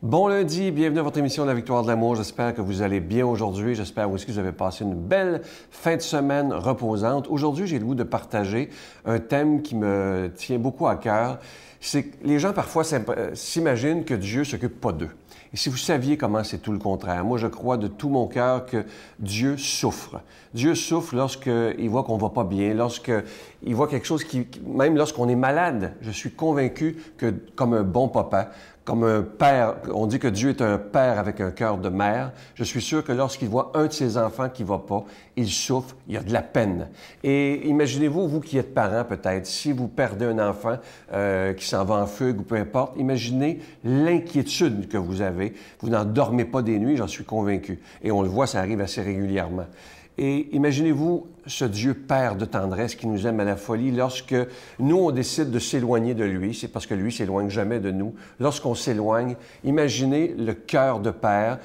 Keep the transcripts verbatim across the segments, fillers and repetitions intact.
Bon lundi, bienvenue à votre émission La Victoire de l'amour. J'espère que vous allez bien aujourd'hui. J'espère aussi que vous avez passé une belle fin de semaine reposante. Aujourd'hui, j'ai le goût de partager un thème qui me tient beaucoup à cœur. C'est que les gens parfois s'imaginent que Dieu ne s'occupe pas d'eux. Et si vous saviez comment c'est tout le contraire, moi je crois de tout mon cœur que Dieu souffre. Dieu souffre lorsqu'il voit qu'on ne va pas bien, lorsqu'il voit quelque chose qui, même lorsqu'on est malade. Je suis convaincu que comme un bon papa, comme un père, on dit que Dieu est un père avec un cœur de mère. Je suis sûr que lorsqu'il voit un de ses enfants qui ne va pas, il souffre, il y a de la peine. Et imaginez-vous, vous qui êtes parents peut-être, si vous perdez un enfant euh, qui s'en va en fugue ou peu importe, imaginez l'inquiétude que vous avez. Vous n'en dormez pas des nuits, j'en suis convaincu. Et on le voit, ça arrive assez régulièrement. Et imaginez-vous ce Dieu Père de tendresse qui nous aime à la folie lorsque nous, on décide de s'éloigner de lui. C'est parce que lui ne s'éloigne jamais de nous. Lorsqu'on s'éloigne, imaginez le cœur de Père,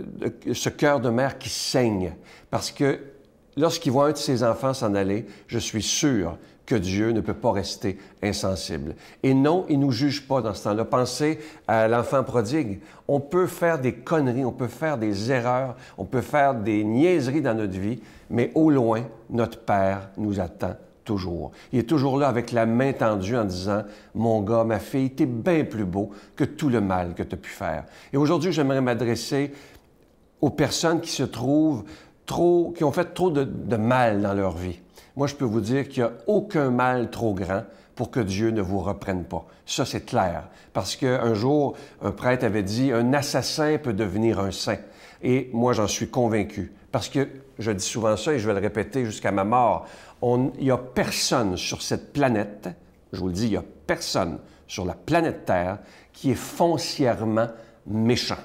ce cœur de mère qui saigne. Parce que lorsqu'il voit un de ses enfants s'en aller, je suis sûr que Dieu ne peut pas rester insensible. Et non, il ne nous juge pas dans ce temps-là. Pensez à l'enfant prodigue. On peut faire des conneries, on peut faire des erreurs, on peut faire des niaiseries dans notre vie, mais au loin, notre Père nous attend toujours. Il est toujours là avec la main tendue en disant « Mon gars, ma fille, t'es bien plus beau que tout le mal que tu as pu faire. » Et aujourd'hui, j'aimerais m'adresser aux personnes qui se trouvent trop, qui ont fait trop de, de mal dans leur vie. Moi, je peux vous dire qu'il n'y a aucun mal trop grand pour que Dieu ne vous reprenne pas. Ça, c'est clair. Parce qu'un jour, un prêtre avait dit « Un assassin peut devenir un saint. » Et moi, j'en suis convaincu. Parce que, je dis souvent ça et je vais le répéter jusqu'à ma mort, on, il n'y a personne sur cette planète, je vous le dis, il n'y a personne sur la planète Terre qui est foncièrement méchant.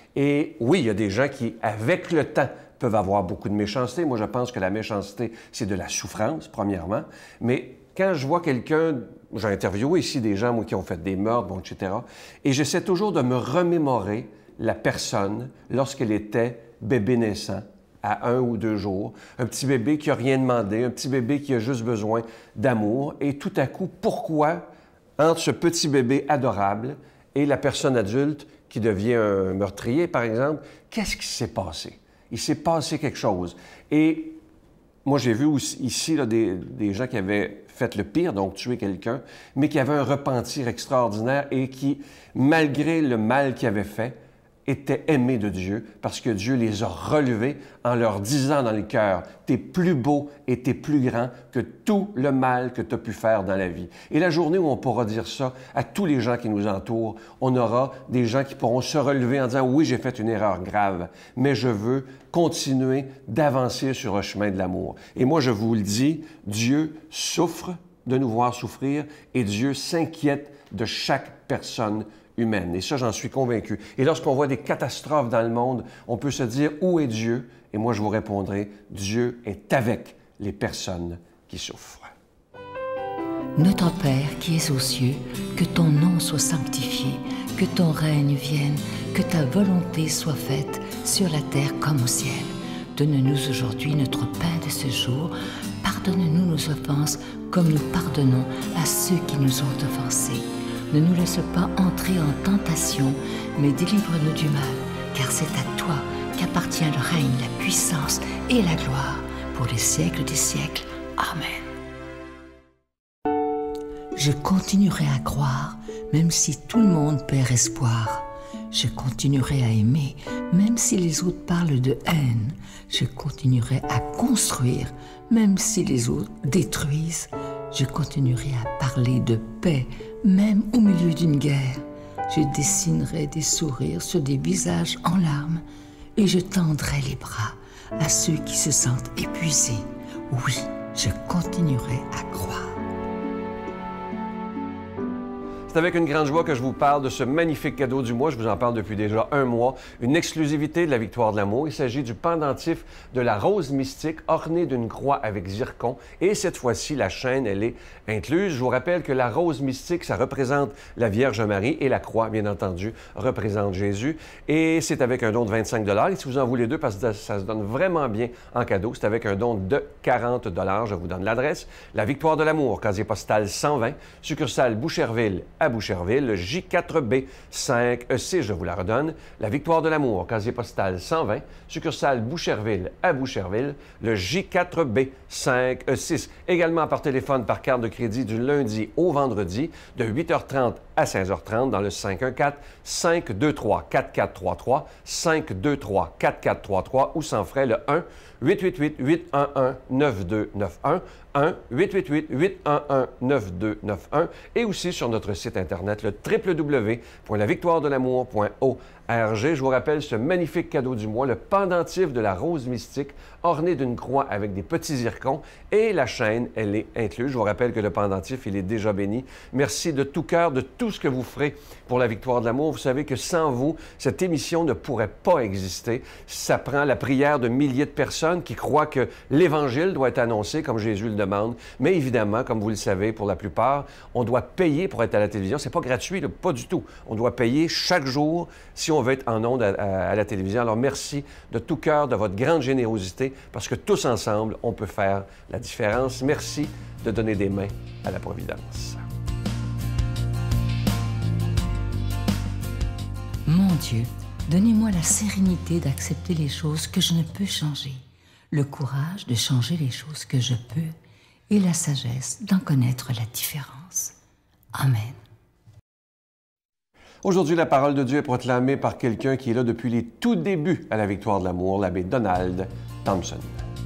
Et oui, il y a des gens qui, avec le temps, peuvent avoir beaucoup de méchanceté. Moi, je pense que la méchanceté, c'est de la souffrance, premièrement. Mais quand je vois quelqu'un, j'ai interviewé ici des gens, moi, qui ont fait des meurtres, bon, et cetera, et j'essaie toujours de me remémorer la personne lorsqu'elle était bébé naissant, à un ou deux jours, un petit bébé qui n'a rien demandé, un petit bébé qui a juste besoin d'amour. Et tout à coup, pourquoi, entre ce petit bébé adorable et la personne adulte qui devient un meurtrier, par exemple, qu'est-ce qui s'est passé? Il s'est passé quelque chose. Et moi, j'ai vu aussi, ici là, des, des gens qui avaient fait le pire, donc tué quelqu'un, mais qui avaient un repentir extraordinaire et qui, malgré le mal qu'ils avaient fait, étaient aimés de Dieu parce que Dieu les a relevés en leur disant dans le cœur « T'es plus beau et t'es plus grand que tout le mal que tu as pu faire dans la vie. » Et la journée où on pourra dire ça à tous les gens qui nous entourent, on aura des gens qui pourront se relever en disant « Oui, j'ai fait une erreur grave, mais je veux continuer d'avancer sur un chemin de l'amour. » Et moi, je vous le dis, Dieu souffre de nous voir souffrir et Dieu s'inquiète de chaque personne humaine. Et ça, j'en suis convaincu. Et lorsqu'on voit des catastrophes dans le monde, on peut se dire « Où est Dieu? » Et moi, je vous répondrai « Dieu est avec les personnes qui souffrent. » Notre Père qui es aux cieux, que ton nom soit sanctifié, que ton règne vienne, que ta volonté soit faite sur la terre comme au ciel. Donne-nous aujourd'hui notre pain de ce jour. Pardonne-nous nos offenses comme nous pardonnons à ceux qui nous ont offensés. Ne nous laisse pas entrer en tentation, mais délivre-nous du mal, car c'est à toi qu'appartient le règne, la puissance et la gloire pour les siècles des siècles. Amen. Je continuerai à croire, même si tout le monde perd espoir. Je continuerai à aimer, même si les autres parlent de haine. Je continuerai à construire, même si les autres détruisent. Je continuerai à parler de paix, même au milieu d'une guerre. Je dessinerai des sourires sur des visages en larmes et je tendrai les bras à ceux qui se sentent épuisés. Oui, je continuerai à croire. C'est avec une grande joie que je vous parle de ce magnifique cadeau du mois. Je vous en parle depuis déjà un mois. Une exclusivité de la Victoire de l'amour. Il s'agit du pendentif de la rose mystique orné d'une croix avec zircon. Et cette fois-ci, la chaîne, elle est incluse. Je vous rappelle que la rose mystique, ça représente la Vierge Marie et la croix, bien entendu, représente Jésus. Et c'est avec un don de vingt-cinq dollars. Et si vous en voulez deux, parce que ça se donne vraiment bien en cadeau, c'est avec un don de quarante dollars. Je vous donne l'adresse. La Victoire de l'amour, casier postal cent vingt, succursale Boucherville, à Boucherville, le J quatre B cinq E six, je vous la redonne, la Victoire de l'amour, casier postal cent vingt, succursale Boucherville à Boucherville, le J quatre B cinq E six. Également par téléphone, par carte de crédit du lundi au vendredi, de huit heures trente à seize heures trente dans le cinq un quatre, cinq deux trois, quatre quatre trois trois, cinq deux trois, quatre quatre trois trois ou sans frais le un huit huit huit, huit un un, neuf deux neuf un, un huit huit huit, huit un un, neuf deux neuf un et aussi sur notre site Internet, le w w w point la victoire de l'amour point org. Je vous rappelle ce magnifique cadeau du mois, le pendentif de la rose mystique, orné d'une croix avec des petits zircons, et la chaîne, elle est incluse. Je vous rappelle que le pendentif, il est déjà béni. Merci de tout cœur de tout ce que vous ferez pour la victoire de l'amour. Vous savez que sans vous, cette émission ne pourrait pas exister. Ça prend la prière de milliers de personnes qui croient que l'Évangile doit être annoncé comme Jésus le demande. Mais évidemment, comme vous le savez, pour la plupart, on doit payer pour être à la télévision. C'est pas gratuit, là, pas du tout. On doit payer chaque jour si on veut être en ondes à, à, à la télévision. Alors merci de tout cœur de votre grande générosité parce que tous ensemble, on peut faire la différence. Merci de donner des mains à la Providence. Mon Dieu, donnez-moi la sérénité d'accepter les choses que je ne peux changer, le courage de changer les choses que je peux et la sagesse d'en connaître la différence. Amen. Aujourd'hui, la parole de Dieu est proclamée par quelqu'un qui est là depuis les tout débuts à la Victoire de l'amour, l'abbé Donald Thompson.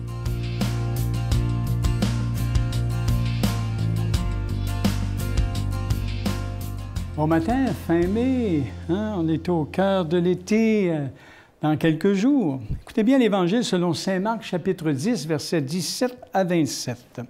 Bon matin, fin mai, hein, on est au cœur de l'été euh, dans quelques jours. Écoutez bien l'Évangile selon saint Marc, chapitre dix, versets dix-sept à vingt-sept.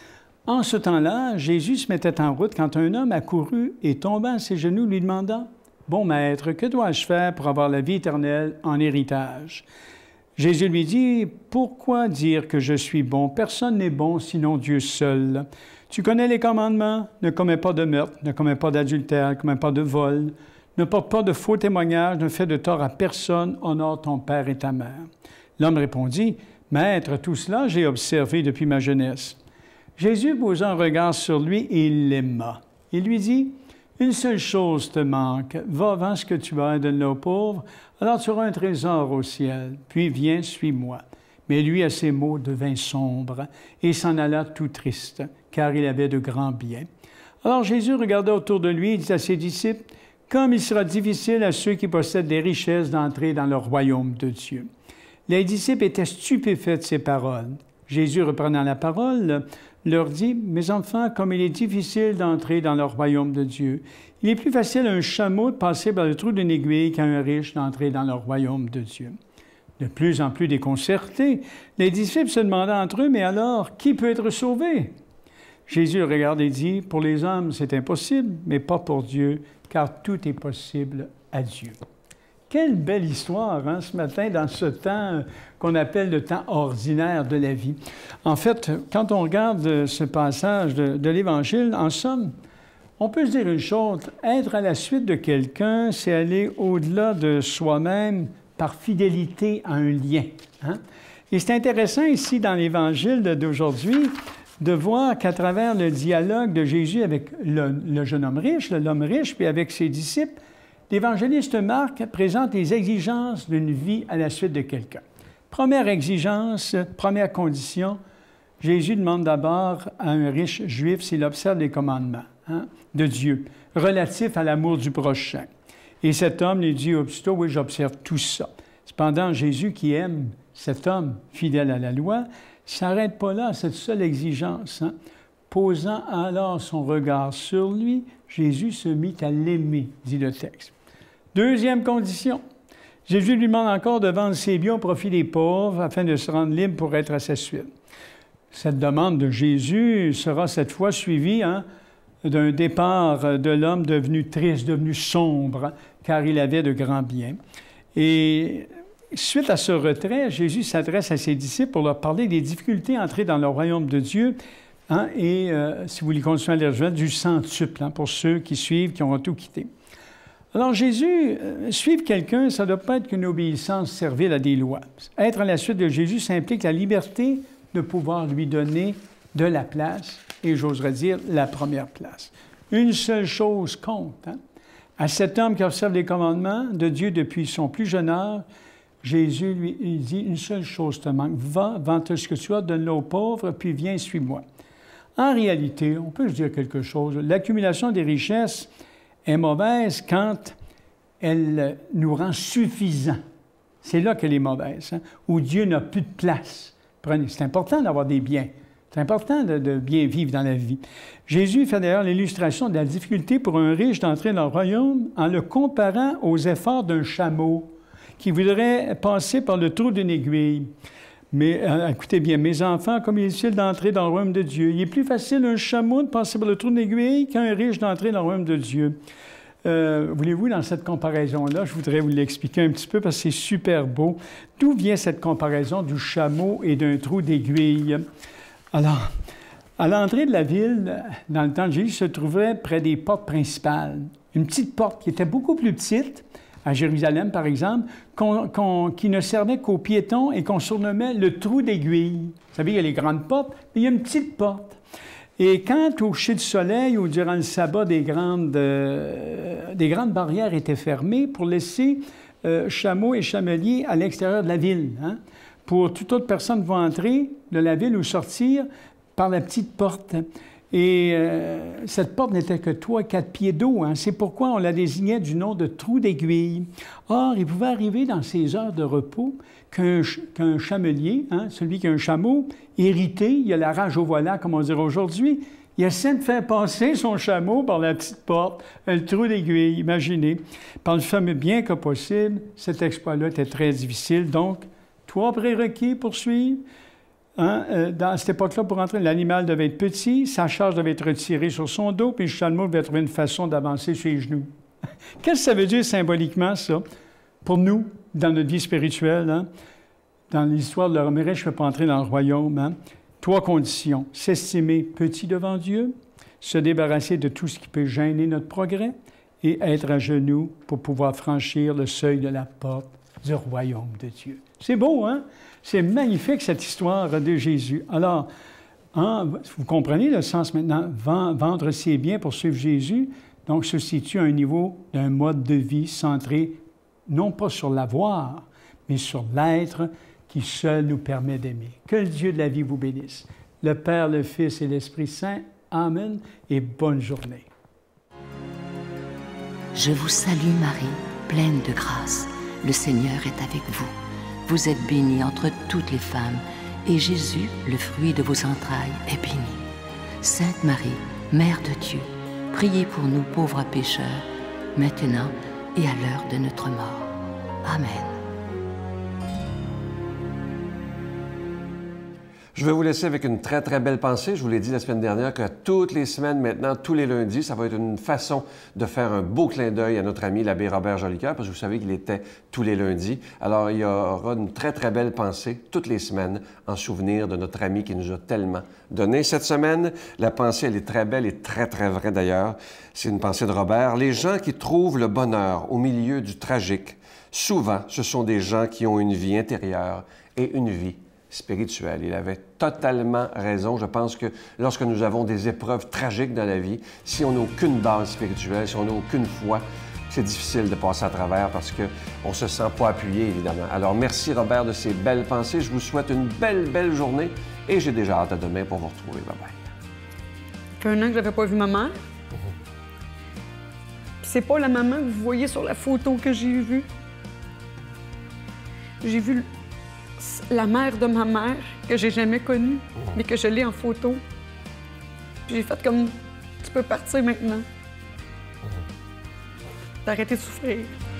En ce temps-là, Jésus se mettait en route quand un homme accourut et tombant à ses genoux lui demanda « Bon maître, que dois-je faire pour avoir la vie éternelle en héritage? » Jésus lui dit « Pourquoi dire que je suis bon? Personne n'est bon sinon Dieu seul. Tu connais les commandements, ne commets pas de meurtre, ne commets pas d'adultère, ne commets pas de vol, ne porte pas de faux témoignages, ne fais de tort à personne, honore ton père et ta mère. » L'homme répondit « Maître, tout cela j'ai observé depuis ma jeunesse. » Jésus posa un regard sur lui et il l'aima. Il lui dit, « Une seule chose te manque. Va, vends ce que tu as et donne-le aux pauvres, alors tu auras un trésor au ciel. Puis viens, suis-moi. » Mais lui, à ces mots, devint sombre et s'en alla tout triste, car il avait de grands biens. Alors Jésus regarda autour de lui et dit à ses disciples, « Comme il sera difficile à ceux qui possèdent des richesses d'entrer dans le royaume de Dieu. » Les disciples étaient stupéfaits de ces paroles. Jésus, reprenant la parole, leur dit, « Mes enfants, comme il est difficile d'entrer dans le royaume de Dieu, il est plus facile à un chameau de passer par le trou d'une aiguille qu'à un riche d'entrer dans le royaume de Dieu. » De plus en plus déconcertés, les disciples se demandaient entre eux, « Mais alors, qui peut être sauvé? » Jésus regarde et dit, « Pour les hommes, c'est impossible, mais pas pour Dieu, car tout est possible à Dieu. » Quelle belle histoire, hein, ce matin, dans ce temps qu'on appelle le temps ordinaire de la vie. En fait, quand on regarde ce passage de, de l'Évangile, en somme, on peut se dire une chose, être à la suite de quelqu'un, c'est aller au-delà de soi-même par fidélité à un lien. Hein? Et c'est intéressant ici, dans l'Évangile d'aujourd'hui, de voir qu'à travers le dialogue de Jésus avec le, le jeune homme riche, l'homme riche, puis avec ses disciples, l'évangéliste Marc présente les exigences d'une vie à la suite de quelqu'un. Première exigence, première condition, Jésus demande d'abord à un riche juif s'il observe les commandements hein, de Dieu, relatifs à l'amour du prochain. Et cet homme lui dit aussitôt, « Oui, j'observe tout ça. » Cependant, Jésus, qui aime cet homme fidèle à la loi, ne s'arrête pas là à cette seule exigence. Hein. Posant alors son regard sur lui, Jésus se mit à l'aimer, dit le texte. Deuxième condition, Jésus lui demande encore de vendre ses biens au profit des pauvres afin de se rendre libre pour être à sa suite. Cette demande de Jésus sera cette fois suivie hein, d'un départ de l'homme devenu triste, devenu sombre, car il avait de grands biens. Et suite à ce retrait, Jésus s'adresse à ses disciples pour leur parler des difficultés à entrer dans le royaume de Dieu hein, et, euh, si vous voulez continuer à les rejoindre, du centuple hein, pour ceux qui suivent, qui auront tout quitté. Alors Jésus, euh, suivre quelqu'un, ça ne doit pas être qu'une obéissance servile à des lois. Être à la suite de Jésus, ça implique la liberté de pouvoir lui donner de la place, et j'oserais dire la première place. Une seule chose compte. Hein? À cet homme qui observe les commandements de Dieu depuis son plus jeune âge, Jésus lui il dit, une seule chose te manque. Va, vends tout ce que tu as, donne-le aux pauvres, puis viens, suis-moi. En réalité, on peut se dire quelque chose. L'accumulation des richesses est mauvaise quand elle nous rend suffisants. C'est là qu'elle est mauvaise, hein? Où Dieu n'a plus de place. C'est important d'avoir des biens. C'est important de, de bien vivre dans la vie. Jésus fait d'ailleurs l'illustration de la difficulté pour un riche d'entrer dans le royaume en le comparant aux efforts d'un chameau qui voudrait passer par le trou d'une aiguille. Mais euh, écoutez bien, mes enfants, comme il est difficile d'entrer dans le royaume de Dieu, il est plus facile un chameau de passer par le trou d'une aiguille qu'un riche d'entrer dans le royaume de Dieu. Euh, voulez-vous, dans cette comparaison-là, je voudrais vous l'expliquer un petit peu parce que c'est super beau. D'où vient cette comparaison du chameau et d'un trou d'aiguille? Alors, à l'entrée de la ville, dans le temps de Jésus, se trouvait près des portes principales. Une petite porte qui était beaucoup plus petite, à Jérusalem, par exemple, qu'on, qu'on, qui ne servait qu'aux piétons et qu'on surnommait le trou d'aiguille. Vous savez, il y a les grandes portes, mais il y a une petite porte. Et quand, au coucher du soleil ou durant le sabbat, des grandes, euh, des grandes barrières étaient fermées pour laisser euh, chameaux et chameliers à l'extérieur de la ville, hein, pour toute autre personne va entrer de la ville ou sortir par la petite porte. Et euh, cette porte n'était que trois à quatre pieds d'eau. Hein. C'est pourquoi on la désignait du nom de trou d'aiguille. Or, il pouvait arriver dans ces heures de repos qu'un, qu'un chamelier, hein, celui qui a un chameau, irrité, il a la rage au volant, comme on dirait aujourd'hui, il essaie de faire passer son chameau par la petite porte, le trou d'aiguille, imaginez. Par le fameux bien que possible, cet exploit-là était très difficile. Donc, trois prérequis pour suivre. Hein, euh, dans cette époque-là, pour entrer, l'animal devait être petit, sa charge devait être retirée sur son dos, puis le chameau devait trouver une façon d'avancer sur les genoux. Qu'est-ce que ça veut dire symboliquement, ça? Pour nous, dans notre vie spirituelle, hein? Dans l'histoire de l'homme riche, je ne peux pas entrer dans le royaume. Hein? Trois conditions. S'estimer petit devant Dieu, se débarrasser de tout ce qui peut gêner notre progrès et être à genoux pour pouvoir franchir le seuil de la porte du royaume de Dieu. C'est beau, hein? C'est magnifique, cette histoire de Jésus. Alors, hein, vous comprenez le sens maintenant? Vendre ses biens pour suivre Jésus, donc se situe à un niveau d'un mode de vie centré non pas sur l'avoir, mais sur l'être qui seul nous permet d'aimer. Que le Dieu de la vie vous bénisse. Le Père, le Fils et l'Esprit Saint. Amen et bonne journée. Je vous salue Marie, pleine de grâce. Le Seigneur est avec vous. Vous êtes bénie entre toutes les femmes, et Jésus, le fruit de vos entrailles, est béni. Sainte Marie, Mère de Dieu, priez pour nous pauvres pécheurs, maintenant et à l'heure de notre mort. Amen. Je vais vous laisser avec une très, très belle pensée. Je vous l'ai dit la semaine dernière que toutes les semaines, maintenant, tous les lundis, ça va être une façon de faire un beau clin d'œil à notre ami l'abbé Robert Jolicoeur, parce que vous savez qu'il était tous les lundis. Alors, il y aura une très, très belle pensée toutes les semaines en souvenir de notre ami qui nous a tellement donné. Cette semaine, la pensée, elle est très belle et très, très vraie d'ailleurs. C'est une pensée de Robert. Les gens qui trouvent le bonheur au milieu du tragique, souvent, ce sont des gens qui ont une vie intérieure et une vie spirituelle. Il avait totalement raison. Je pense que lorsque nous avons des épreuves tragiques dans la vie, si on n'a aucune base spirituelle, si on n'a aucune foi, c'est difficile de passer à travers parce qu'on ne se sent pas appuyé, évidemment. Alors, merci Robert de ces belles pensées. Je vous souhaite une belle, belle journée et j'ai déjà hâte à demain pour vous retrouver. Bye bye. Ça fait un an que je n'avais pas vu ma mère. Puis c'est pas la maman que vous voyez sur la photo que j'ai vue. J'ai vu la mère de ma mère, que j'ai jamais connue, mais que je l'ai en photo. J'ai fait comme, tu peux partir maintenant. T'as arrêté de souffrir.